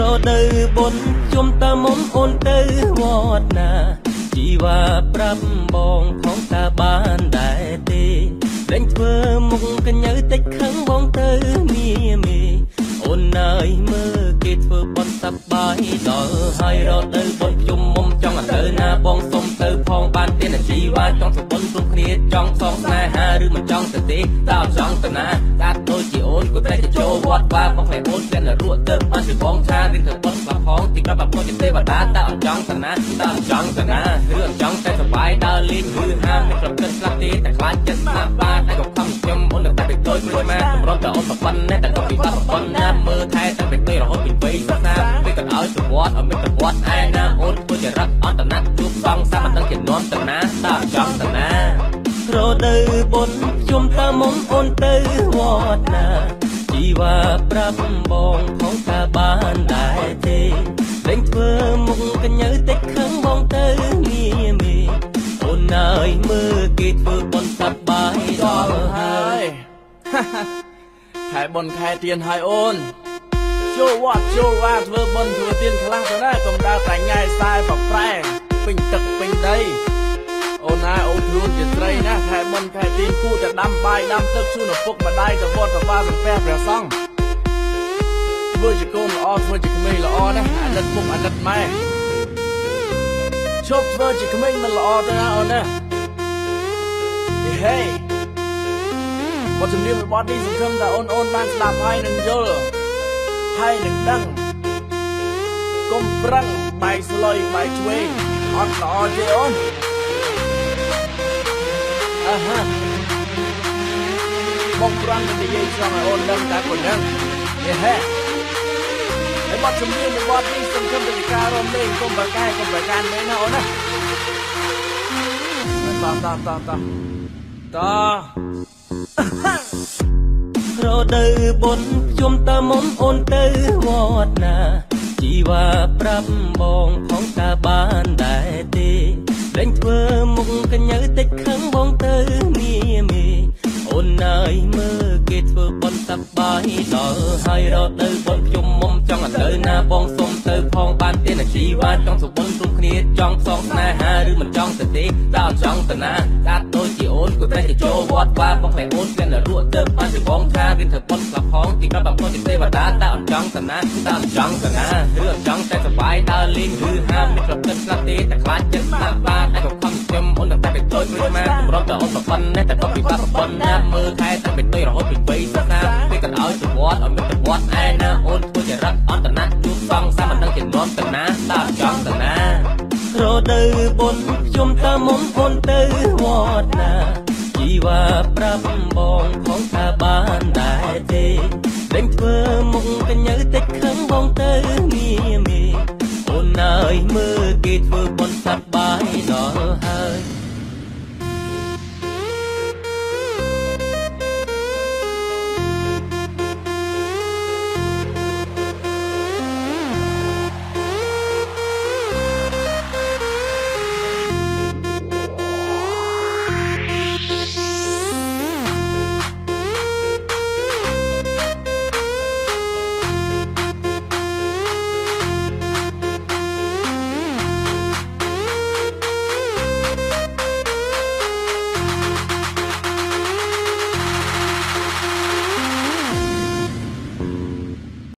នៅបុនជុំតើមុំអូនទៅវត្តណាជីវ៉ាប្រាប់បងផងតើបានដែរទេដេញធ្វើមុខកញ្ញើតិចខឹងបងទៅមីមីអូនអើយមើលគេធ្វើបន់សប្បាយដល់ហើយរត់ទៅបុនជុំមុំចង់ទៅណាបងសុំទៅផងបានទេណាជីវ៉ាចង់សុបន់ព្រមគ្នាចង់សងស្នេហាឬមិនចង់ទៅទេតើអត់ចង់ទៅណាដាច់ដូចជាអូនក៏តែចូលវត្តបាបងផ្លែអូនតែរត់ទៅបានជាបងឆារៀនទៅបុនស្លាប់ផងទីក្រាបបងជាទេវតាតើអត់ចង់ទៅណាតើអត់ចង់ទៅណាឬអត់ចង់តែសប្បាយដើរលេងគឺហាមមិនប្រកបស្លាប់ទេតែខ្លាចចិត្តស្លាប់បានតែក៏ខំខ្ញុំអូនតែទៅដូចមួយម៉ែសម្រាប់តែអូនប្រប៉ុណ្ណេះតែក៏ពីបាត់ប្រប៉ុណ្ណាមើលថែតែទៅរហូតពីវ័យសិក្សាពេលក៏ឲ្យទៅវត្តឲ្យមានទៅវត្តឯណាអូនធ្វើចរិតអន្តណាជួបសងសាមិនដឹងជានាំទៅណាតើអត់ចង់ទៅណារដូវបុណ្យជុំតើមុំអូនទៅវត្តណាជីវ៉ាប្រាប់បងផងតើបានដែរទេលេងធ្វើមុខកញ្ញើតិចខឹងបងទៅមីមីអូនអើយមើលគេធ្វើបុណ្យសប្បាយដល់ហើយខែបុណ្យខែទៀនហើយអូនចូលវត្តចូលវាធ្វើបុណ្យធ្វើទៀនខ្លះទៅណាកុំដើរតែញ៉ាយខ្សែប្រប្រែពេញទឹកពេញដីអូនណាអូនខ្លួនជាស្រីណាខែបុណ្យខែទៀនគូតែដាំបាយដាំទឹកជូនឪពុកម្ដាយទៅវត្តទៅវាសំពះព្រះសង្ឃធ្វើជាកូនល្អធ្វើជាក្មេងល្អណាអាណិតពុកអាណិតម៉ែជប់ធ្វើជាក្មេងមិនល្អទៅណាអូនណាហេបទចម្រៀងរបស់នេះសង្ឃឹមថាអូនបានស្ដាប់ហើយនឹងយល់ហើយនឹងដឹងកុំប្រឹងបែកស្លុយបែកឆ្វេងអត់ល្អទេអូនបងប្រឹងនិយាយចង់ឲ្យអូនដឹងតែប៉ុណ្ណឹងហេហើយបទចម្រៀងរបស់នេះសង្ឃឹមថាជាការរំលែកកុំប្រកែកុំប្រកាន់មែនណាអូនណាតរដូវបុណ្យជុំតើមុំអូនទៅវត្តណាជីវ៉ាប្រាប់បងផងតើបានដែរទេដេញធ្វើមុខកញ្ញើតិចខឹងបងទៅមីមីអូនអើយមើលគេធ្វើបុណ្យសប្បាយដល់ហើយរត់ទៅបុណ្យជុំមុំចង់ទៅណាបងសុំទៅផងបានទេណាជីវ៉ាចង់សុបន់ព្រមគ្នាចង់សងស្នេហាឬមិនចង់ទៅទេតើអត់ចង់ទៅណាដាច់ដូចជាអូនក៏តែចូលវត្តបាបងផ្លែអូនតែរត់ទៅបានជាបងឆារៀនធ្វើបុណ្យស្លាប់ផងទីក្រាបបងជាទេវតាតើអត់ចង់ទៅណាតើអត់ចង់ទៅណាឬអត់ចង់តែសប្បាយដើរលេងគឺហាមមិនប្រកបស្លាប់ទេតែខ្លាចចិត្តស្លាប់បានតែក៏ខំខ្ញុំអូនតែទៅដូចមួយម៉ែសម្រាប់តែអូនប្រប៉ុណ្ណេះតែក៏ពីបាត់ប្រប៉ុណ្ណាមើលថែតែទៅរហូតពីវ័យសិក្សាពេលក៏ឲ្យទៅវត្តឲ្យមានទៅវត្តឯណាអូនធ្វើចរិតអន្តណាជួបសងសាមិនដឹងជានាំទៅណាតើអត់ចង់ទៅណារដូវបុណ្យជុំតើមុំអូនទៅវត្ត